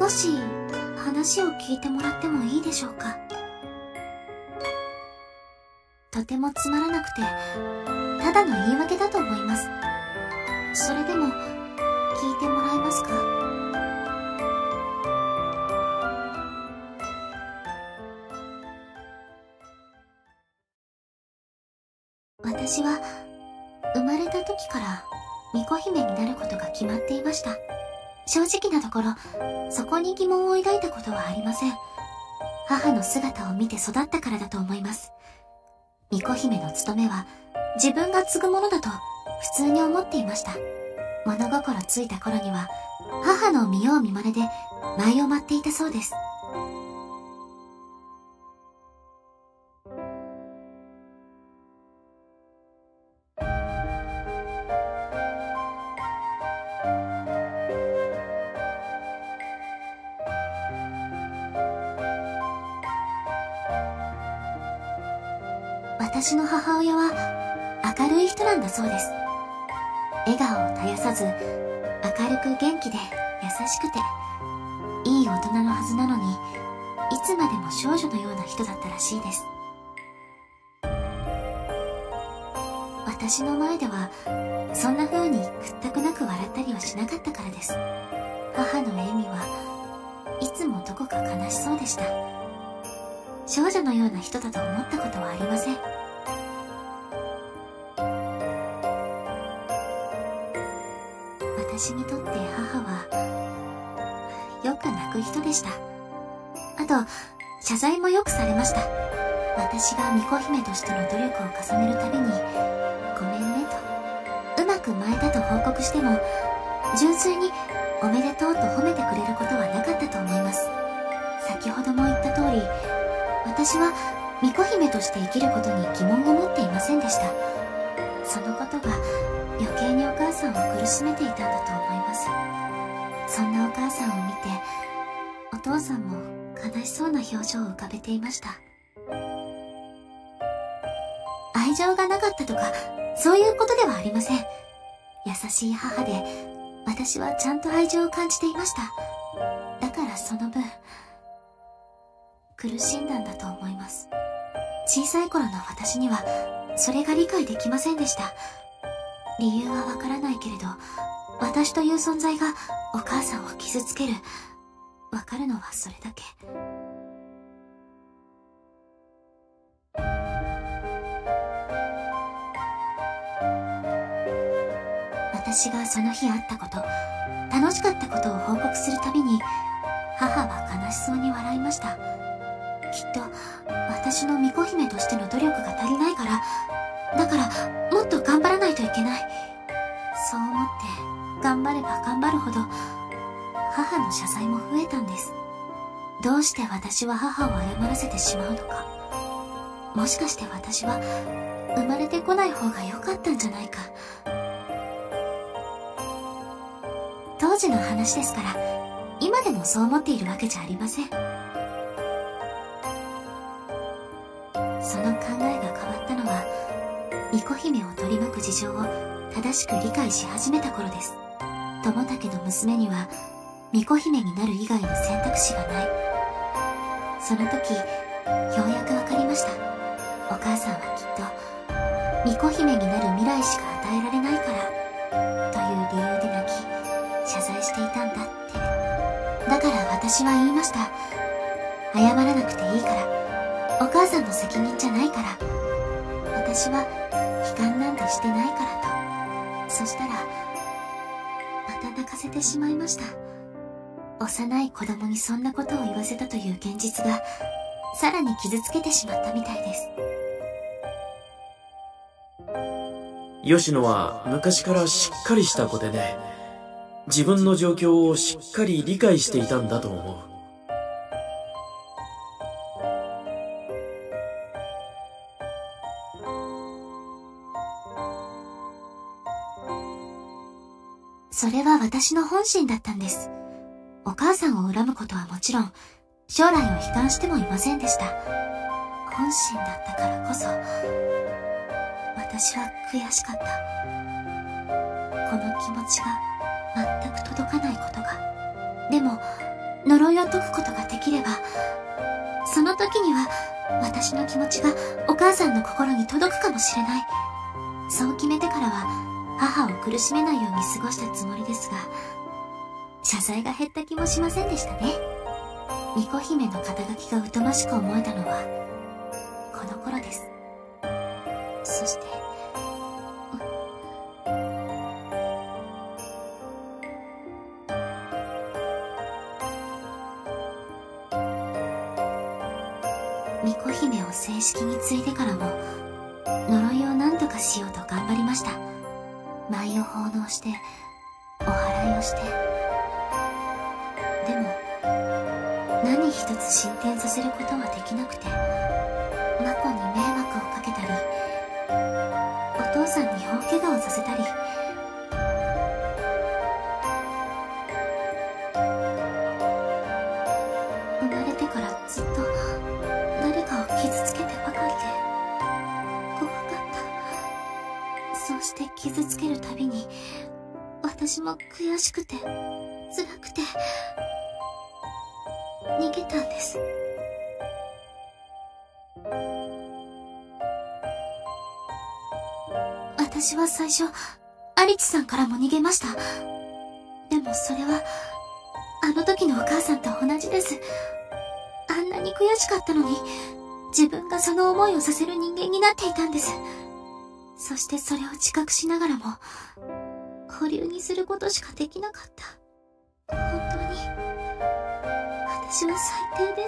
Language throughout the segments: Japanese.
少し話を聞いてもらってもいいでしょうか。とてもつまらなくて、ただの言い訳だと思います。それでも、聞いてもらえますか？私は、生まれた時から、巫女姫になることが決まっていました。正直なところ、そこに疑問を抱いたことはありません。母の姿を見て育ったからだと思います。巫女姫の務めは、自分が継ぐものだと、普通に思っていました。物心ついた頃には、母の見よう見まねで、舞を舞っていたそうです。私の母親は明るい人なんだそうです。笑顔を絶やさず、明るく元気で優しくて、いい大人のはずなのに、いつまでも少女のような人だったらしいです。私の前では、そんな風に屈託なく笑ったりはしなかったからです。母の笑みはいつもどこか悲しそうでした。少女のような人だと思ったことはありません。私にとって母は、よく泣く人でした。あと、謝罪もよくされました。私が巫女姫としての努力を重ねるたびに、ごめんねと、うまく舞えたと報告しても、純粋におめでとうと褒めてくれることはなかったと思います。先ほども言った通り、私は巫女姫として生きることに疑問を持っていませんでした。そのことが余計にお母さんを苦しめていたんだと思います。そんなお母さんを見て、お父さんも悲しそうな表情を浮かべていました。愛情がなかったとか、そういうことではありません。優しい母で、私はちゃんと愛情を感じていました。だからその分、苦しんだんだと思います。小さい頃の私には、それが理解できませんでした。理由はわからないけれど、私という存在がお母さんを傷つける。わかるのはそれだけ。私がその日あったこと、楽しかったことを報告するたびに、母は悲しそうに笑いました。きっと、私の巫女姫としての努力が足りないから、だから、もっと頑張らないといけない。そう思って、頑張れば頑張るほど、母の謝罪も増えたんです。どうして私は母を謝らせてしまうのか。もしかして私は、生まれてこない方が良かったんじゃないか。当時の話ですから、今でもそう思っているわけじゃありません。その考えが変わったのは、巫女姫を取り巻く事情を正しく理解し始めた頃です。友武の娘には、巫女姫になる以外の選択肢がない。その時、ようやくわかりました。お母さんはきっと、巫女姫になる未来しか与えられないから、という理由で泣き、謝罪していたんだって。だから私は言いました。謝らなくていいから、お母さんの責任じゃないから、私は悲観なんてしてないからと。そしたら、また泣かせてしまいました。幼い子供にそんなことを言わせたという現実が、さらに傷つけてしまったみたいです。 吉野は昔からしっかりした子でね、自分の状況をしっかり理解していたんだと思う。 それは私の本心だったんです。お母さんを恨むことはもちろん、将来を悲観してもいませんでした。本心だったからこそ、私は悔しかった。この気持ちが全く届かないことが。でも、 呪いを解くことができれば、その時には私の気持ちがお母さんの心に届くかもしれない。そう決めてからは母を苦しめないように過ごしたつもりですが、謝罪が減った気もしませんでしたね。巫女姫の肩書きが疎ましく思えたのはこの頃です。そして巫女姫を正式に継いでからも呪いを何とかしようと頑張りました。舞を奉納してお祓いをして、でも何一つ進展させることはできなくて、マコに迷惑をかけたり、お父さんに大怪我をさせたり、生まれてからずっと誰かを傷つけてばかりで怖かった。そうして傷つけるたびに私も悔しくて辛くて逃げたんです。私は最初アリチさんからも逃げました。でもそれはあの時のお母さんと同じです。あんなに悔しかったのに自分がその思いをさせる人間になっていたんです。そしてそれを自覚しながらも保留にすることしかできなかった。本当に私は最低です。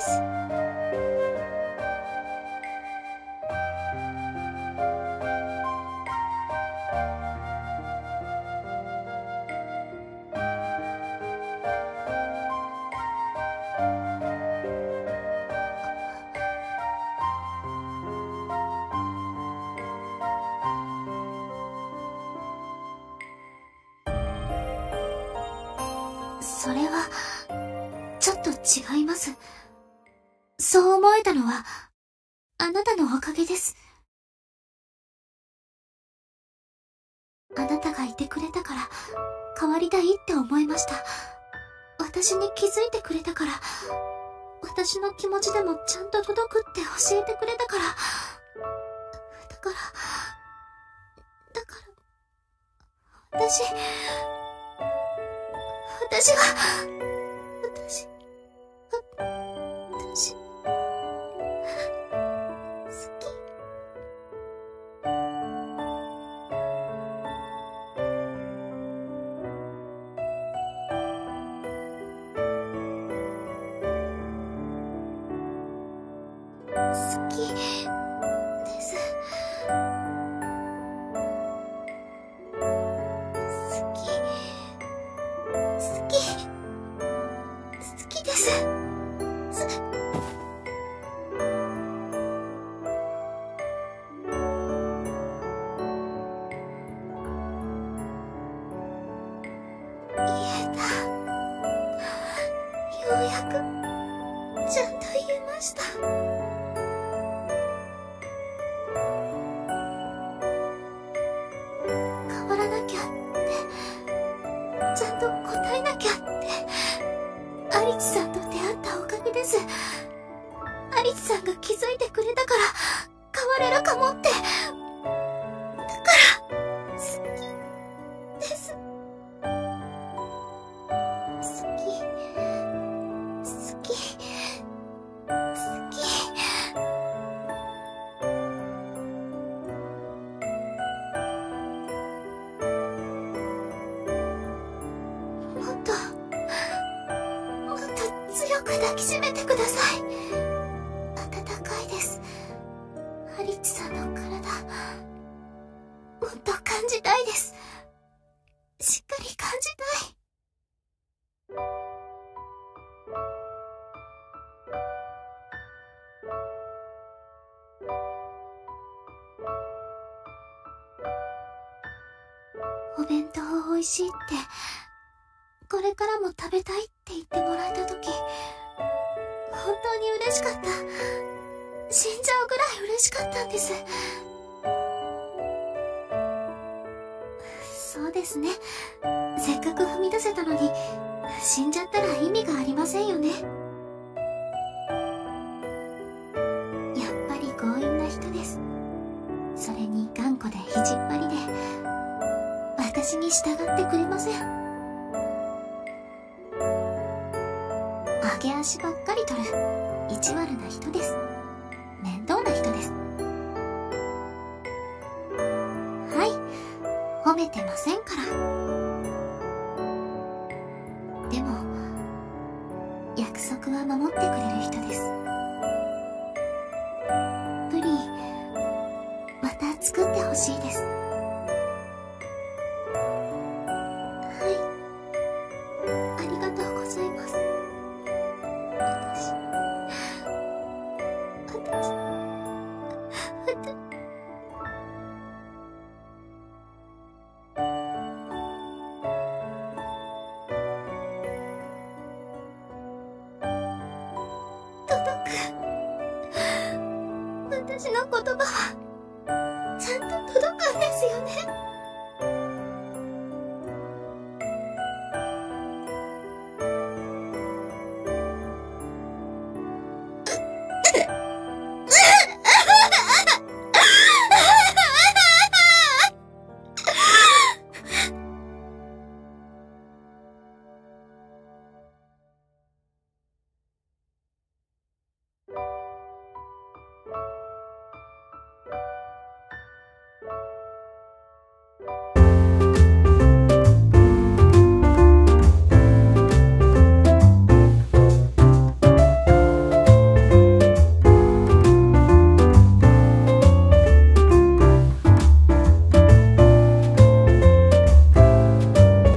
それはちょっと違います。そう思えたのはあなたのおかげです。あなたがいてくれたから変わりたいって思いました。私に気づいてくれたから、私の気持ちでもちゃんと届くって教えてくれたから、だから私好き。好きです。好きです。言えた。ようやくちゃんと言えました。変わらなきゃって、ちゃんと答えなきゃってアリチさんと出会ったおかげです。アリチさんが気づいてくれたから変われるかもって。だから好きです。好き。もっと強く抱きしめてください。温かいです。アリッチさんの体、もっと感じたいです。しっかり感じたい。お弁当美味しいって、これからも食べたいって言ってもらえたとき、本当に嬉しかった。死んじゃうぐらい嬉しかったんです。そうですね。せっかく踏み出せたのに、 死んじゃったら意味がありませんよね。やっぱり強引な人です。それに頑固で意地っ張りで、私に従ってくれません。揚げ足ばっかり取る意地悪な人です。面倒な人です。はい、褒めてませんから。でも約束は守ってくれる人です。プリンまた作ってほしいです。はい、ありがとうございます。私の言葉はちゃんと届くんですよね。